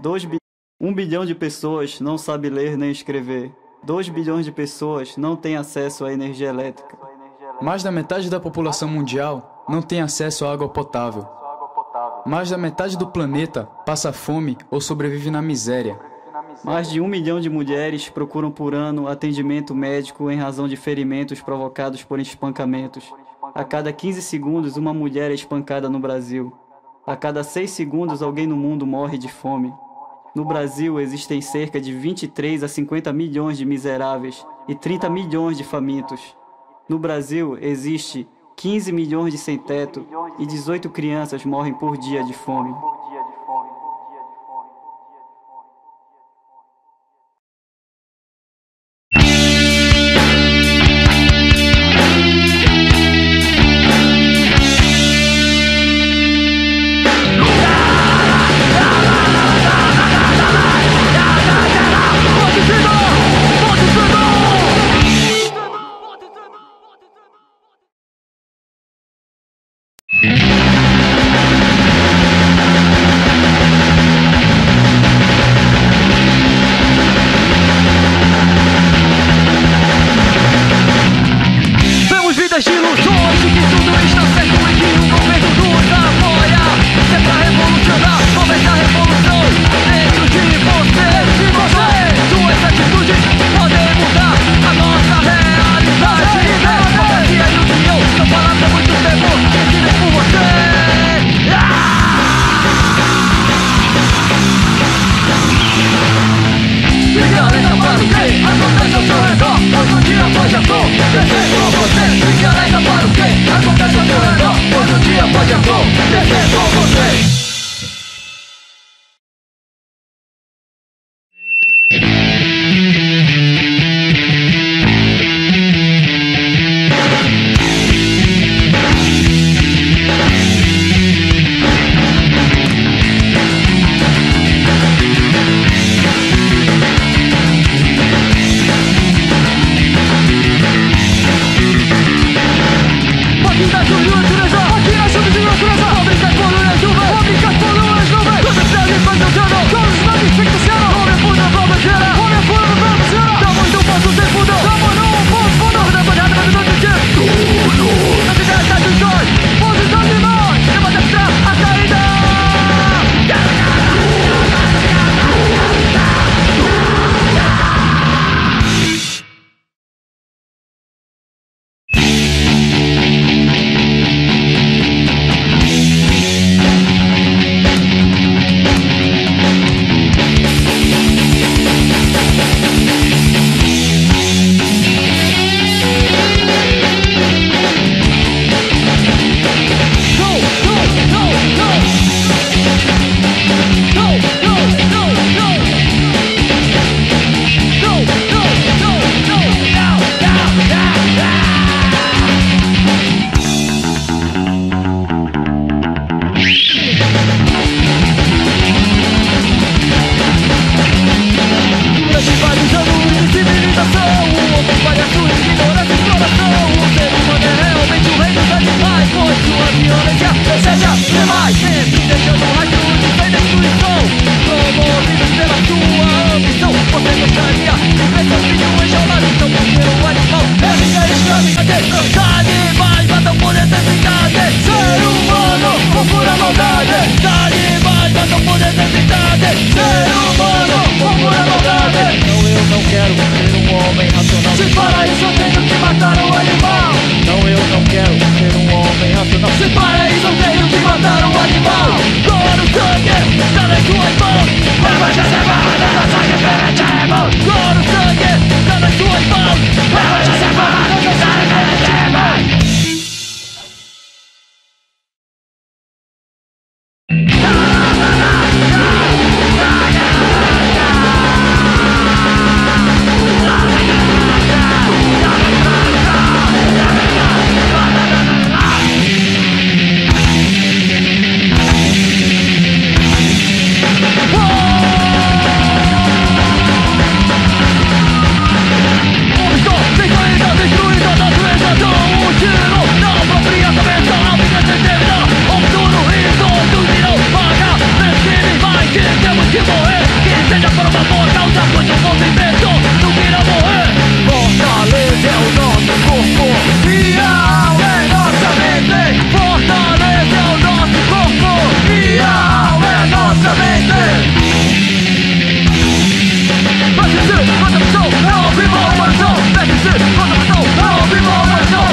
1 bilhão de pessoas não sabe ler nem escrever. 2 bilhões de pessoas não têm acesso à energia elétrica. Mais da metade da população mundial não tem acesso à água potável. Mais da metade do planeta passa fome ou sobrevive na miséria. Mais de 1 milhão de mulheres procuram por ano atendimento médico em razão de ferimentos provocados por espancamentos. A cada 15 segundos, uma mulher é espancada no Brasil. A cada 6 segundos, alguém no mundo morre de fome. No Brasil, existem cerca de 23 a 50 milhões de miseráveis e 30 milhões de famintos. No Brasil, existe 15 milhões de sem-teto e 18 crianças morrem por dia de fome. enquanto o movimento não queira morrer. Fortaleza é o nosso corpo e a alma é nossa mente. Fortaleza é o nosso corpo e a alma é nossa mente. Mete-se, mata a pessoa, não ouvir mal uma ação. Mete-se, mata a pessoa, não ouvir mal uma ação.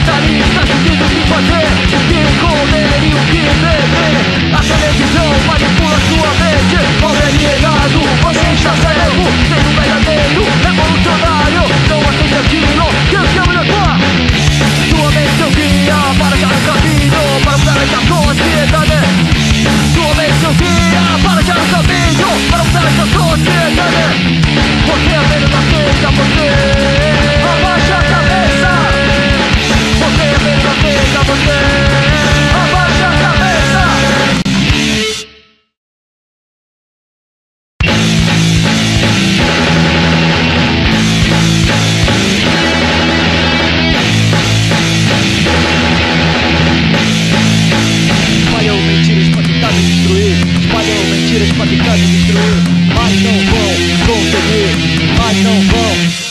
capitalista decidindo o que fazer, o que comer e o que beber. A televisão manipula sua mente, pobre alienado, você está cego, sendo verdadeiro, revolucionário. Não aceite aquilo que eu chamo de pó. Sua mente é o guia para achar o caminho, para mudar essa sociedade. Sua mente é o guia para achar o caminho, para mudar essa sociedade. Você apenas aceita você. Abaixa a cabeça. Você apenas aceita você. Abaixa a cabeça. Espalham mentiras pra tentar me destruir. Espalham mentiras pra tentar me destruir. Mas não vão conseguir. Mas não vão.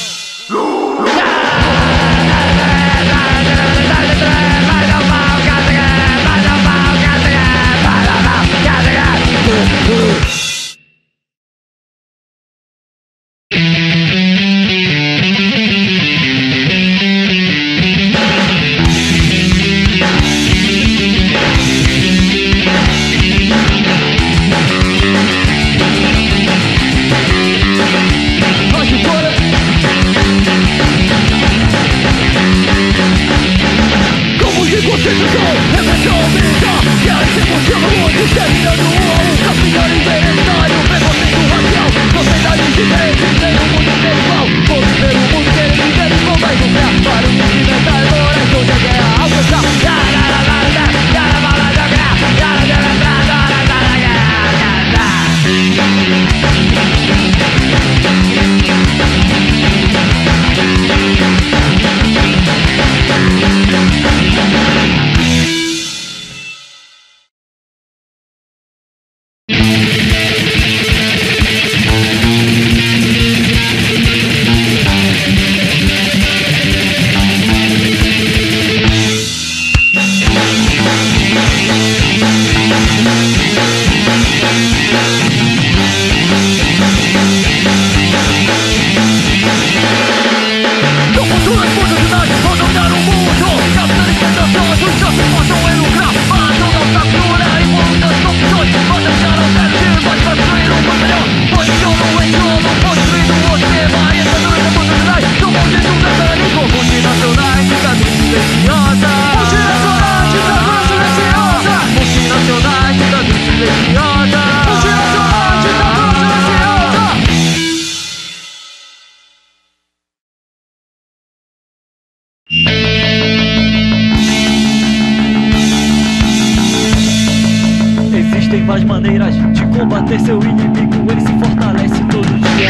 Existem várias maneiras de combater seu inimigo, ele se fortalece todo dia.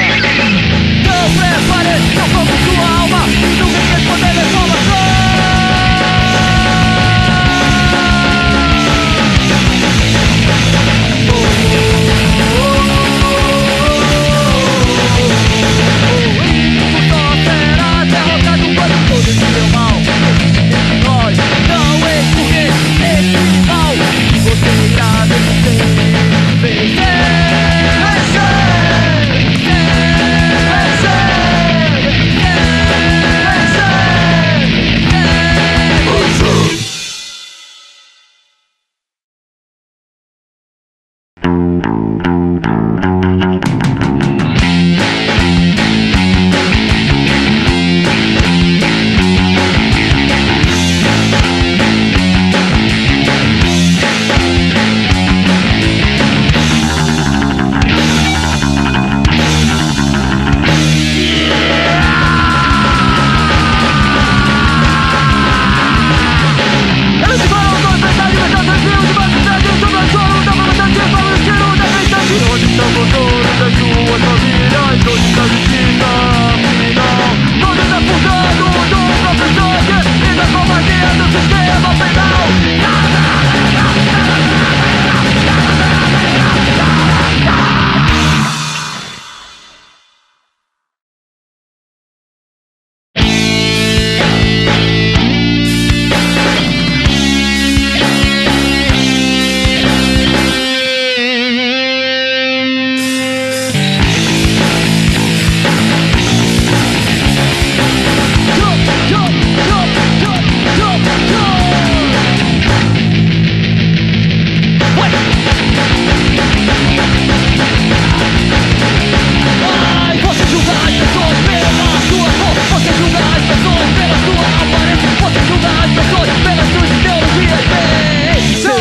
Não prepare, não fogo sua alma, e não vem responder a informação. Você irá vencer, vencer, vencer.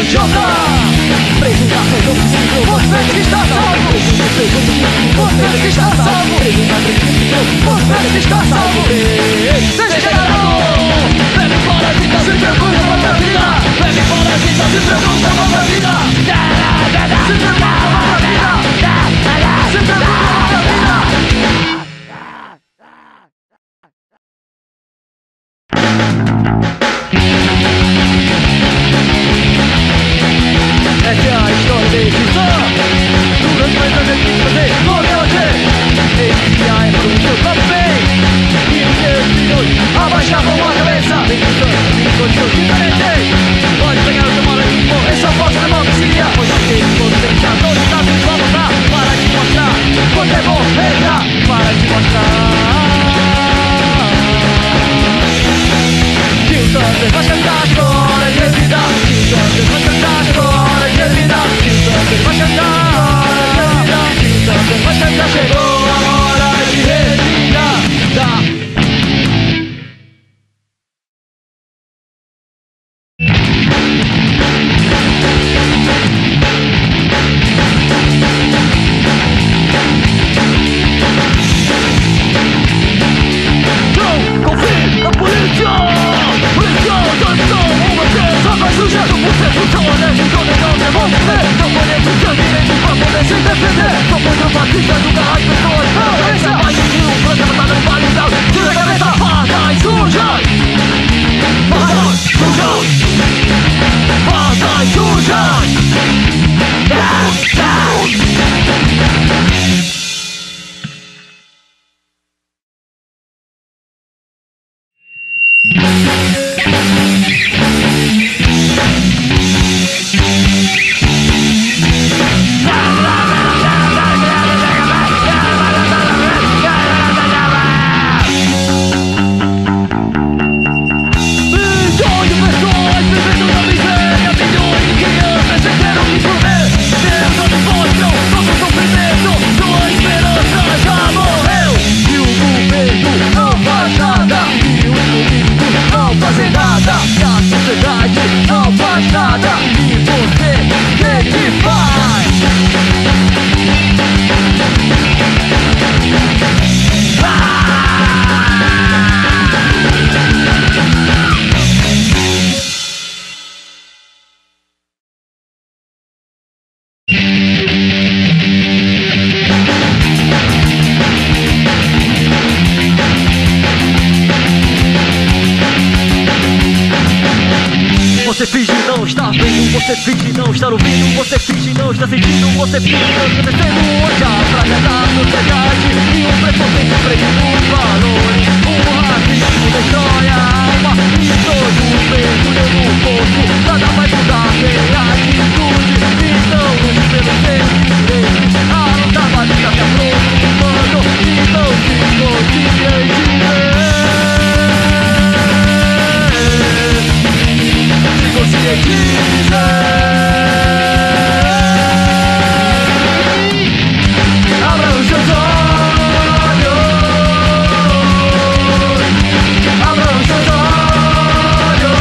idiota. Preso na prisão possível, você que está salvo. Você que está salvo. Você que está salvo. Seja gerador. Leve fora a vida, se preocupa com a minha vida. Leve fora a vida, se preocupa com a minha vida. Se preocupa com a minha vida. Se preocupa com a minha vida. Essa é a história desse som. Durante mais anos de fazer loyalty. Esse é para o seu próprio bem. E os seus filhos abaixavam a cabeça. Em condições diferentes. Pode pegar o seu malanismo. Essa força da democracia. Pois aqueles todos deixadores estados vão voltar. Para te mostrar quanto é bom. Entra para te mostrar. Que o Thunder vai cantar agora de vida. Que o Thunder vai cantar agora de vida. Que o Thunder vai cantar agora de vida. Que o Thunder vai cantar. Chegou a hora de revida. Não confie na polícia. Polícia, atenção, uma vez. Só faz o jeito, você são honestos, não devolver. Não podemos ter direito pra poder se defender. Só pois o fascista nunca as pessoas não. Esse é mais um programa tá dando validão. Tira a cabeça, fazem sujas. Fazem sujas. Fazem sujas. Você finge não estar vendo, você finge não estar ouvindo, você finge não estar sentindo, você finge não estar descendo. Hoje a praga da sociedade e o preconceito prende os valores. O racismo destrói a alma e todo o mergulho no poço. Nada vai mudar sem atitude, então lute pelos seus direitos. A luta vai ficar se aproximando, então se conscientize. Abra os seus olhos. Abra os seus olhos.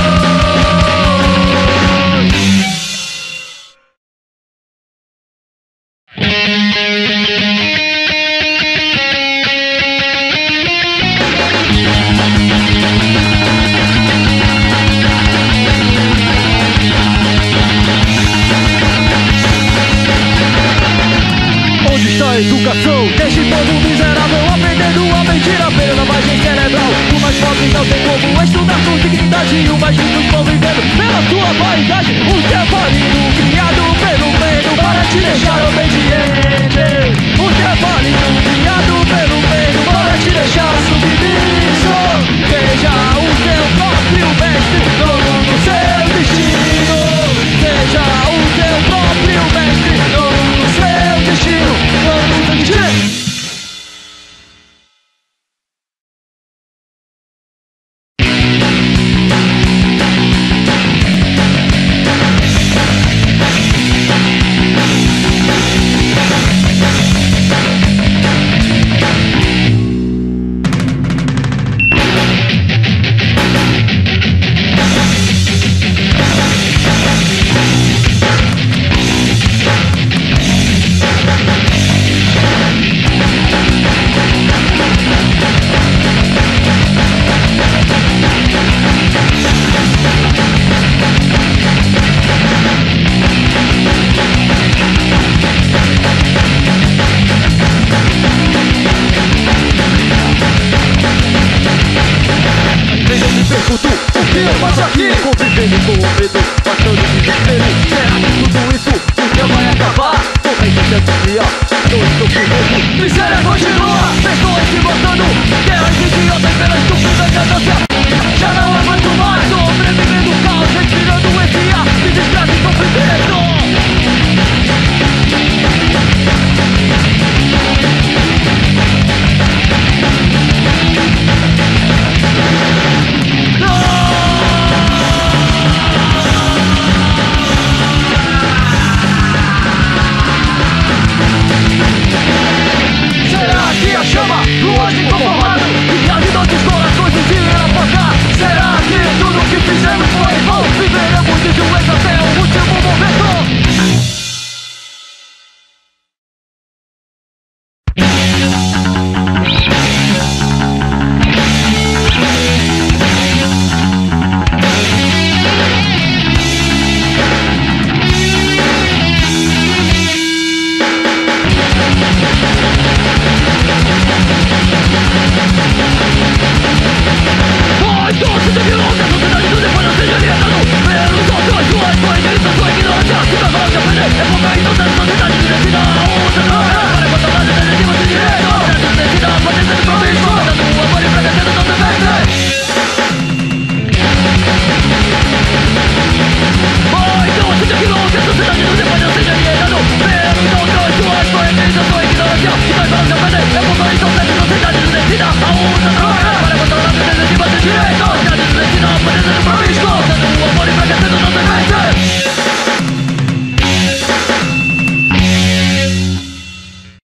A educação deixe todo miserável aprendendo a mentira pela lavagem cerebral. O mais pobre não tem como estudar com dignidade. O mais ricos vão vivendo pela sua vaidade. O teu falido criado pelo medo para te deixar obediente. O teu falido criado pelo medo para te deixar submisso. Seja o teu próprio mestre, dono do seu destino. Seja o teu próprio mestre, dono do seu destino. pergunto o que eu faço aqui, convivendo com o medo, matando o desespero. Será que tudo isso um dia vai acabar? Correndo tanto dia, não estou com medo. Miséria continua, pessoas se matando, guerras idiotas pela estúpida ganância. Já não aguento mais, sobrevivendo o caos, respirando esse ar de desgraça e sofrimento. Chama, lua de conformado, e a vida dos corações um dia irá passar. Será que tudo que fizemos foi em vão? Viveremos de joelhos até o último momento. Direito,